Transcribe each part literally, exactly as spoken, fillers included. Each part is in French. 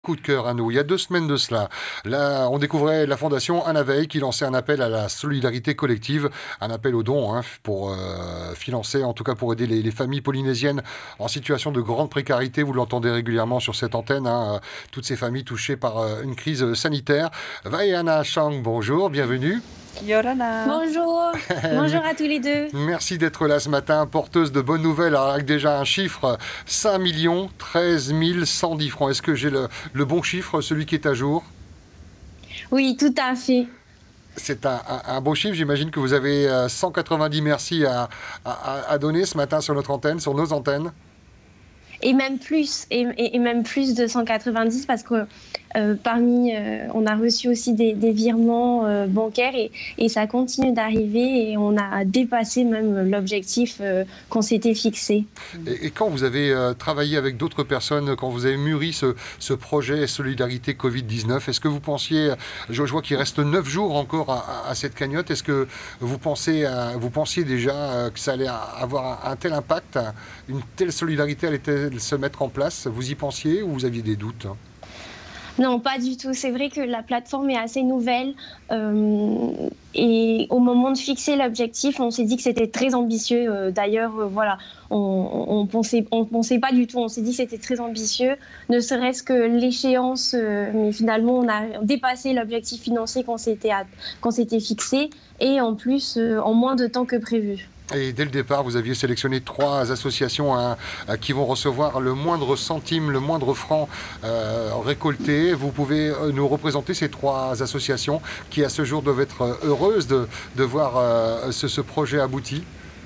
Coup de cœur à nous. Il y a deux semaines de cela, là, on découvrait la fondation Anna Veil qui lançait un appel à la solidarité collective, un appel aux dons hein, pour euh, financer, en tout cas pour aider les, les familles polynésiennes en situation de grande précarité. Vous l'entendez régulièrement sur cette antenne, hein, toutes ces familles touchées par euh, une crise sanitaire. Vaiana Chang, bonjour, bienvenue. Yorana. Bonjour, bonjour à tous les deux. Merci d'être là ce matin, porteuse de bonnes nouvelles, alors avec déjà un chiffre, cinq millions treize mille cent dix francs. Est-ce que j'ai le, le bon chiffre, celui qui est à jour? Oui, tout à fait. C'est un, un, un beau chiffre, j'imagine que vous avez cent quatre-vingt-dix merci à, à, à donner ce matin sur notre antenne, sur nos antennes. Et même plus, et, et, et même plus de cent quatre-vingt-dix parce que euh, parmi, euh, on a reçu aussi des, des virements euh, bancaires et, et ça continue d'arriver et on a dépassé même l'objectif euh, qu'on s'était fixé. Et, et quand vous avez euh, travaillé avec d'autres personnes, quand vous avez mûri ce, ce projet Solidarité covid dix-neuf, est-ce que vous pensiez, je, je vois qu'il reste neuf jours encore à, à, à cette cagnotte, est-ce que vous, pensez, à, vous pensiez déjà que ça allait avoir un, un tel impact, une telle solidarité allait se mettre en place? Vous y pensiez ou vous aviez des doutes? Non, pas du tout. C'est vrai que la plateforme est assez nouvelle euh, et au moment de fixer l'objectif, on s'est dit que c'était très ambitieux. Euh, D'ailleurs, euh, voilà, on, on pensait, on pensait pas du tout. On s'est dit que c'était très ambitieux, ne serait-ce que l'échéance. Euh, mais finalement, on a dépassé l'objectif financier qu'on s'était qu'on s'était fixé et en plus euh, en moins de temps que prévu. Et dès le départ, vous aviez sélectionné trois associations hein, qui vont recevoir le moindre centime, le moindre franc euh, récolté. Vous pouvez nous représenter ces trois associations qui, à ce jour, doivent être heureuses de, de voir euh, ce, ce projet abouti.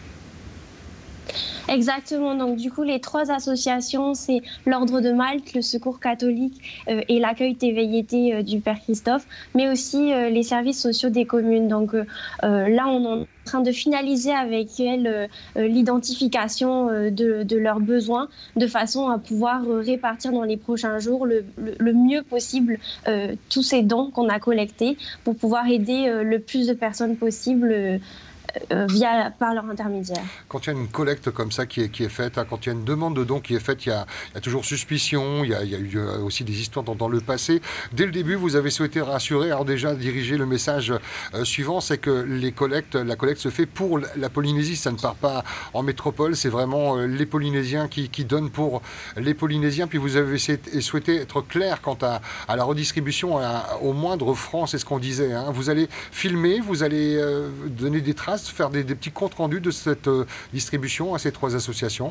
Exactement. Donc, du coup, les trois associations, c'est l'Ordre de Malte, le Secours catholique euh, et l'Accueil T V I T euh, du Père Christophe, mais aussi euh, les services sociaux des communes. Donc, euh, là, on est en train de finaliser avec elles euh, l'identification euh, de, de leurs besoins de façon à pouvoir euh, répartir dans les prochains jours le, le, le mieux possible euh, tous ces dons qu'on a collectés pour pouvoir aider euh, le plus de personnes possible euh, Euh, via, par leur intermédiaire. Quand il y a une collecte comme ça qui est, qui est faite, hein, quand il y a une demande de don qui est faite, il y a, il y a toujours suspicion, il y a, il y a eu aussi des histoires dans, dans le passé. Dès le début, vous avez souhaité rassurer, alors déjà diriger le message euh, suivant, c'est que les collectes, la collecte se fait pour la Polynésie, ça ne part pas en métropole, c'est vraiment euh, les Polynésiens qui, qui donnent pour les Polynésiens, puis vous avez souhaité être clair quant à, à la redistribution à, au moindre franc, c'est ce qu'on disait. Hein. Vous allez filmer, vous allez euh, donner des traces, faire des, des petits comptes rendus de cette euh, distribution à ces trois associations?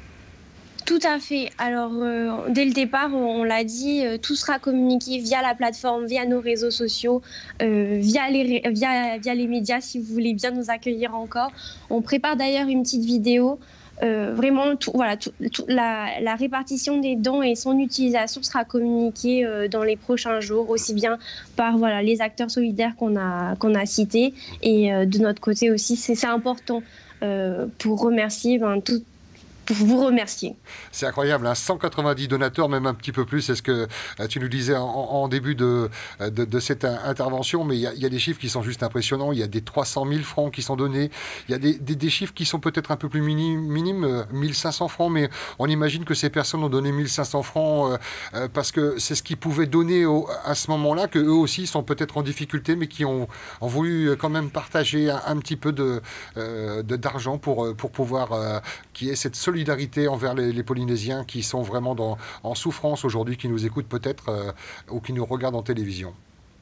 Tout à fait. Alors, euh, dès le départ, on, on l'a dit, euh, tout sera communiqué via la plateforme, via nos réseaux sociaux, euh, via, les, via, via les médias, si vous voulez bien nous accueillir encore. On prépare d'ailleurs une petite vidéo. Euh, vraiment, tout, voilà, tout, tout, la, la répartition des dons et son utilisation sera communiquée euh, dans les prochains jours, aussi bien par voilà, les acteurs solidaires qu'on a, qu'on a cités. Et euh, de notre côté aussi, c'est important euh, pour remercier ben, tout, pour vous remercier. C'est incroyable, hein, cent quatre-vingt-dix donateurs, même un petit peu plus, c'est ce que euh, tu nous disais en, en début de, de, de cette intervention, mais il y, y a des chiffres qui sont juste impressionnants, il y a des trois cent mille francs qui sont donnés, il y a des, des, des chiffres qui sont peut-être un peu plus minimes, minimes euh, mille cinq cents francs, mais on imagine que ces personnes ont donné mille cinq cents francs euh, euh, parce que c'est ce qu'ils pouvaient donner au, à ce moment-là, que eux aussi sont peut-être en difficulté, mais qui ont, ont voulu quand même partager un, un petit peu de, euh, de, d'argent pour, pour pouvoir euh, qu'il y ait cette solidarité solidarité envers les, les Polynésiens qui sont vraiment dans, en souffrance aujourd'hui, qui nous écoutent peut-être euh, ou qui nous regardent en télévision.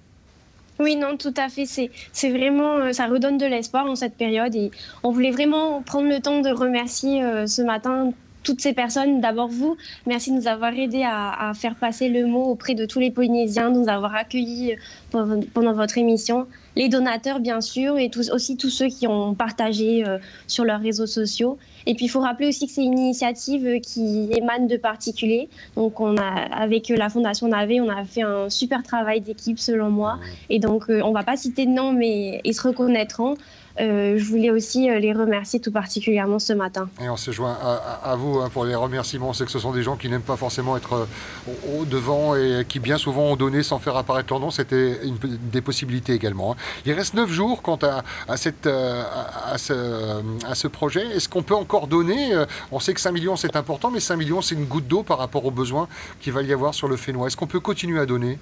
Oui, non, tout à fait. C'est, c'est vraiment, ça redonne de l'espoir en cette période et on voulait vraiment prendre le temps de remercier euh, ce matin toutes ces personnes. D'abord vous, merci de nous avoir aidés à, à faire passer le mot auprès de tous les Polynésiens, de nous avoir accueillis pendant votre émission. Les donateurs, bien sûr, et tous, aussi tous ceux qui ont partagé euh, sur leurs réseaux sociaux. Et puis, il faut rappeler aussi que c'est une initiative qui émane de particuliers. Donc, on a, avec la Fondation Navé, on a fait un super travail d'équipe, selon moi. Et donc, euh, on ne va pas citer de nom, mais ils se reconnaîtront. Euh, je voulais aussi les remercier tout particulièrement ce matin. Et on se joint à, à, à vous hein, pour les remerciements. C'est que ce sont des gens qui n'aiment pas forcément être au, au devant et qui bien souvent ont donné sans faire apparaître leur nom. C'était une, une des possibilités également. Hein. Il reste neuf jours quant à, à, cette, à, à, ce, à ce projet. Est-ce qu'on peut encore donner? On sait que cinq millions c'est important, mais cinq millions c'est une goutte d'eau par rapport aux besoins qu'il va y avoir sur le Fénois. Est-ce qu'on peut continuer à donner?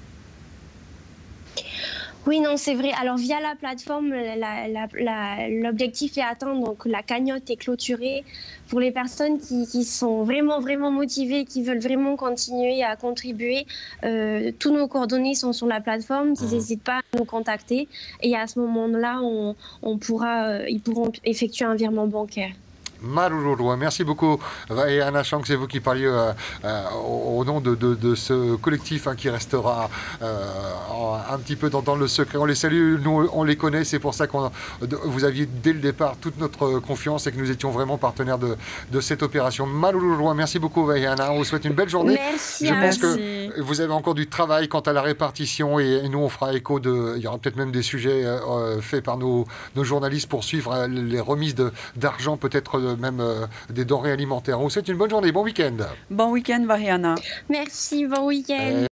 Oui, non, c'est vrai. Alors, via la plateforme, l'objectif est atteint. Donc, la cagnotte est clôturée. Pour les personnes qui, qui sont vraiment, vraiment motivées, qui veulent vraiment continuer à contribuer, euh, tous nos coordonnées sont sur la plateforme. Ils n'hésitent pas à nous contacter. Et à ce moment-là, on, on pourra, euh, ils pourront effectuer un virement bancaire. Marururua. Merci beaucoup, Vaiana Chang, c'est vous qui parliez euh, euh, au nom de, de, de ce collectif hein, qui restera euh, un petit peu dans, dans le secret. On les salue, nous on les connaît, c'est pour ça que vous aviez dès le départ toute notre confiance et que nous étions vraiment partenaires de, de cette opération. Marururua. Merci beaucoup, Vaiana. On vous souhaite une belle journée. Merci. Je pense Merci. que vous avez encore du travail quant à la répartition et, et nous on fera écho de. Il y aura peut-être même des sujets euh, faits par nos, nos journalistes pour suivre euh, les remises de, d'argent, peut-être même euh, des denrées alimentaires. On vous souhaite une bonne journée, bon week-end. Bon week-end, Variana. Merci, bon week-end.